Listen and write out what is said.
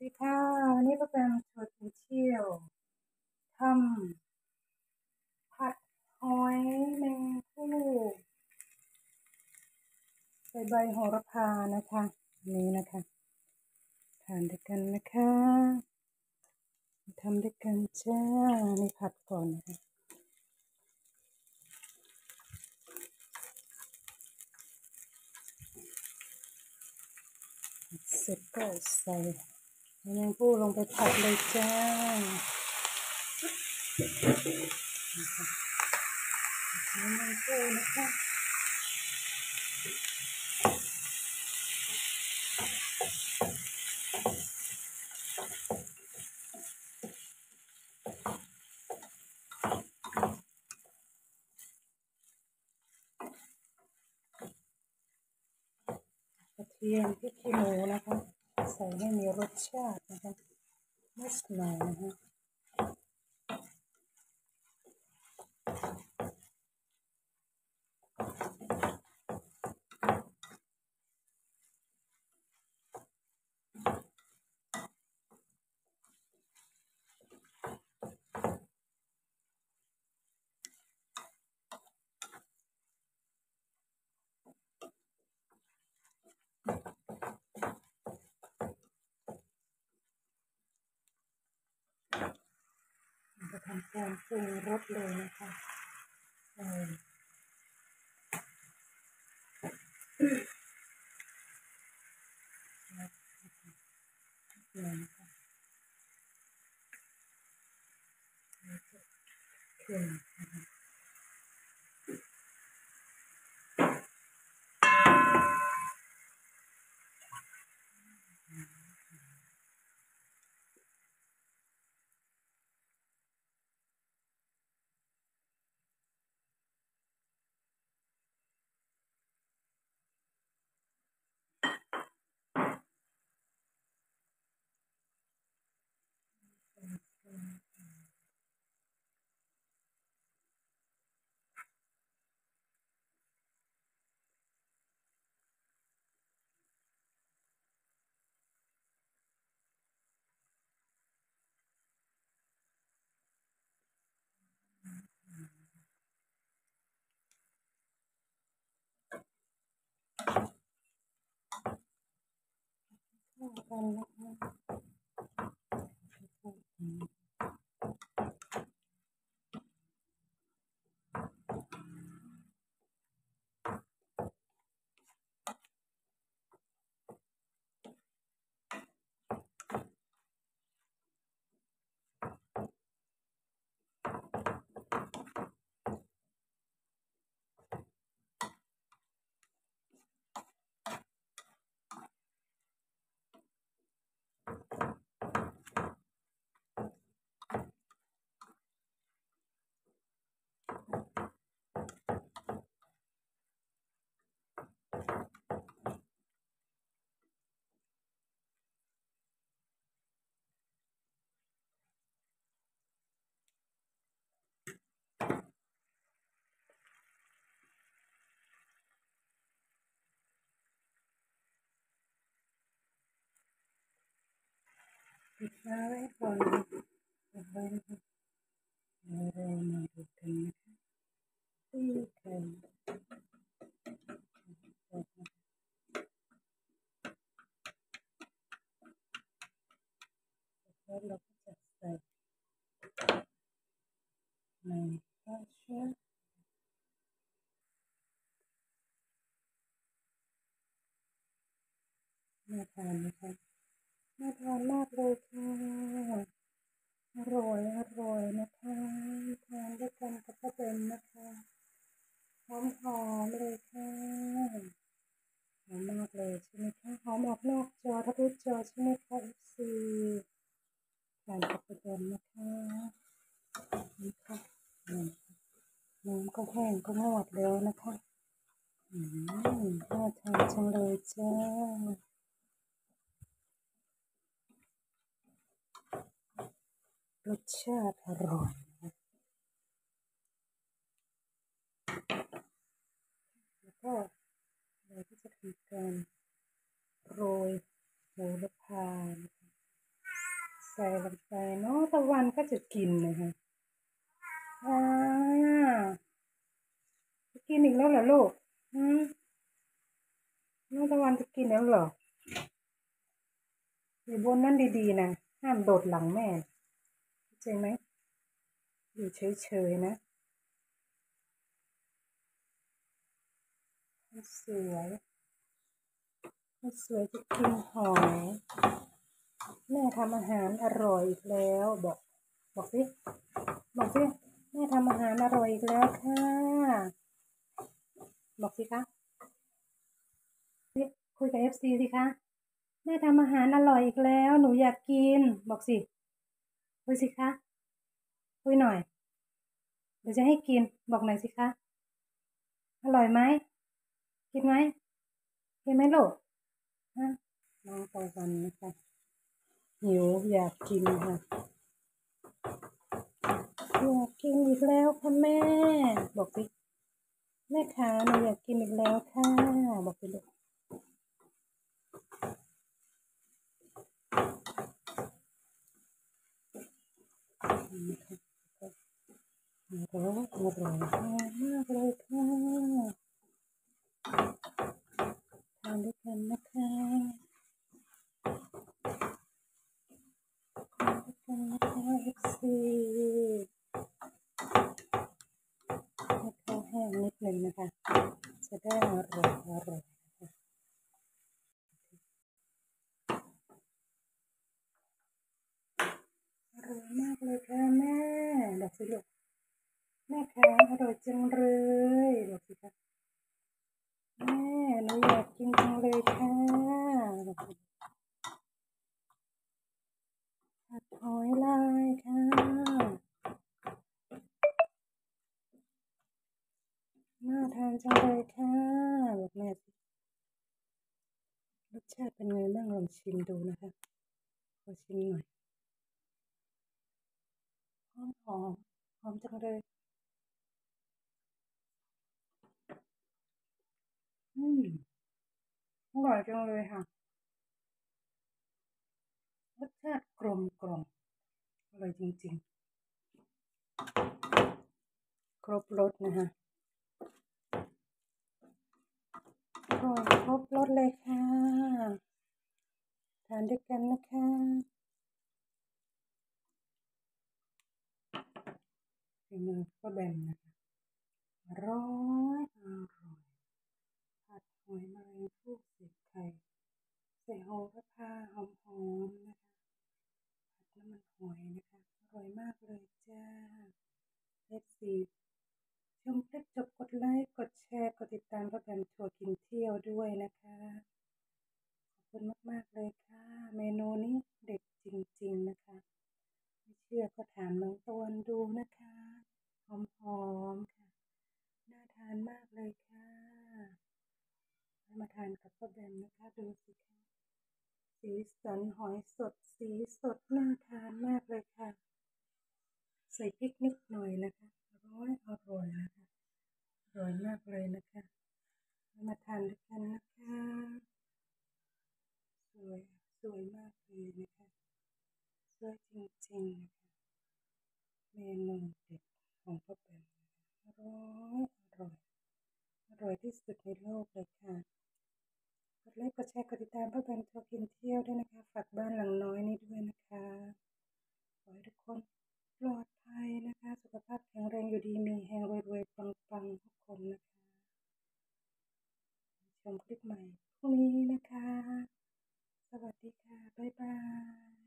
ดีค่ะวันนี้ก็เป็นชวนไปเที่ยวทำผัดหอยแมงภู่ใส่ใบโหระพานะคะนี้นะคะทานด้วยกันนะคะทำด้วยกันจ้านี่ผัดก่อนนะคะเสร็จก็ใส่แมงภู่ลงไปผัดเลยจ้าแมงภู่นะคะกระเทียมพริกขี้หนูนะคะใส่ให้มีรสชาตินะคะนิดหน่อยนะคะจะทำการปรุงรสเลยนะคะเค็มเข้ากันนะคะปิดฝาไว้ก่อนปิดไว้นะคะเรามาดูกันนะคะตีไข่แล้วเราก็จะใส่ในข้าวเชื้อน่าทานนะคะน่าทานมากเลยค่ะอร่อยอร่อยนะคะทานด้วยกันกับข้าวเป็นนะคะหอมหอมเลยค่ะหอมมากเลยใช่ไหมคะหอมออกนอกจอทะลุจอใช่ไหมคะFCทานกับข้าวเป็นนะคะนี่ค่ะน้ำก็แห้งก็งวดแล้วนะคะน่าทานจังเลยจ้ารสชาติอร่อยแล้วก็เราก็จะทำการโรยโหระพานะคะใส่ลงไปเนาะตะวันก็จะกินนะคะจะกินอีกแล้วเหรอลูกน้องตะวันจะกินแล้วเหรออยู่บนนั่นดีๆนะห้ามโดดหลังแม่เข้าใจไหมอยู่เฉยๆนะสวยสวยจะกินหอยแม่ทำอาหารอร่อยอีกแล้วบอกสิแม่ทำอาหารอร่อยอีกแล้วค่ะบอกสิคะคุยกับFCสิคะแม่ทำอาหารอร่อยอีกแล้วหนูอยากกินบอกสิคุยสิคะคุยหน่อยเดี๋ยวจะให้กินบอกหน่อยสิคะอร่อยไหมกินไหมกินไหมลูกฮะน้องตะวันนะคะหิวอยากกินค่ะอยากกินอีกแล้วค่ะแม่บอกสิแม่ขาหนูอยากกินอีกแล้วค่ะบอกสิลูกอร่อยมากเลยค่ะทานด้วยกันนะคะFC ให้ข้าวแห้งนิดนึงนะคะจะได้อร่อยอร่อยมากเลยค่ะแม่บอกสิลูกแม่คะอร่อยจังเลยบอกสิคะแม่หนูอยากกินจังเลยค่ะบอกสิผัดหอยลายค่ะน่าทานจังเลยค่ะบอกแม่สิรสชาติเป็นไงบ้างลองชิมดูนะคะขอชิมหน่อยหอมจังเลยอร่อยจังเลยค่ะรสชาติกลมอร่อยจริงๆครบรสนะคะอร่อยครบรสเลยค่ะทานด้วยกันนะคะฝีมือก็แบ่งนะคะอร่อยผัดหอยแมลงภู่ใส่ไข่ใส่โหระพาหอมๆนะคะผัดน้ำมันหอยนะคะอร่อยมากเลยจ้าFCชมคลิปจบกดไลค์กดแชร์กดติดตามป้าแบมทัวร์กินเที่ยวด้วยนะคะขอบคุณมากๆเลยค่ะเมนูนี้เด็ดจริงๆนะคะไม่เชื่อก็ถามน้องตะวันดูนะคะหอมๆค่ะน่าทานมากเลยค่ะมาทานกับป้าแบมนะคะดูสิคะสีสันหอยสดสีสดน่าทานมากเลยค่ะใส่พริกนิดหน่อยนะคะอร่อยนะคะอร่อยมากเลยนะคะมาทานด้วยกันนะคะสวยสวยมากเลยนะคะสวยจริงๆนะคะเมนูเด็ดของป้าแบมอร่อยอร่อยที่สุดในโลกเลยค่ะกดไลค์กดแชร์กดติดตามป้าแบมทัวร์กินเที่ยวด้วยนะคะฝากบ้านหลังน้อยนี้ด้วยนะคะขอให้ทุกคนปลอดภัยนะคะสุขภาพแข็งแรงอยู่ดีมีแรงรวยๆปังๆทุกคนนะคะชมคลิปใหม่พรุ่งนี้นะคะสวัสดีค่ะบ๊ายบาย